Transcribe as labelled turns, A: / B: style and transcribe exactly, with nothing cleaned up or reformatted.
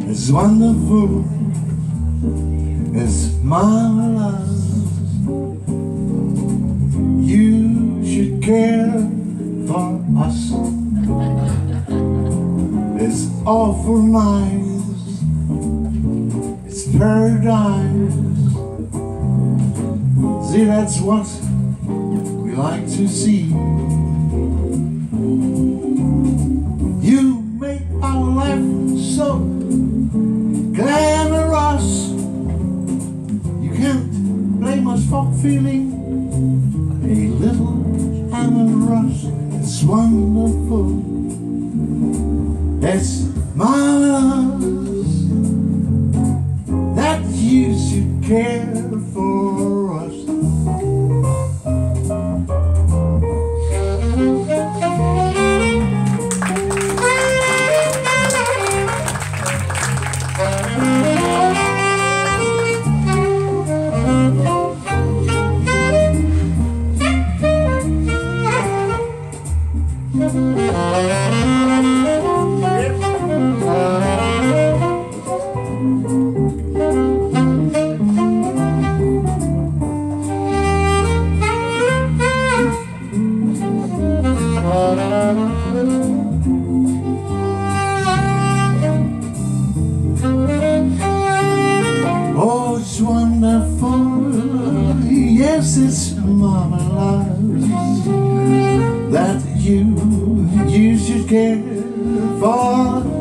A: It's wonderful, it's marvelous. You should care for us. It's awful nice, it's paradise. See, that's what we like to see. You make our life so glamorous. You can't blame us for feeling a little amorous. It's wonderful, it's marvelous that you should care for us. Oh, it's wonderful, yes, it's marvelous that you, you should care for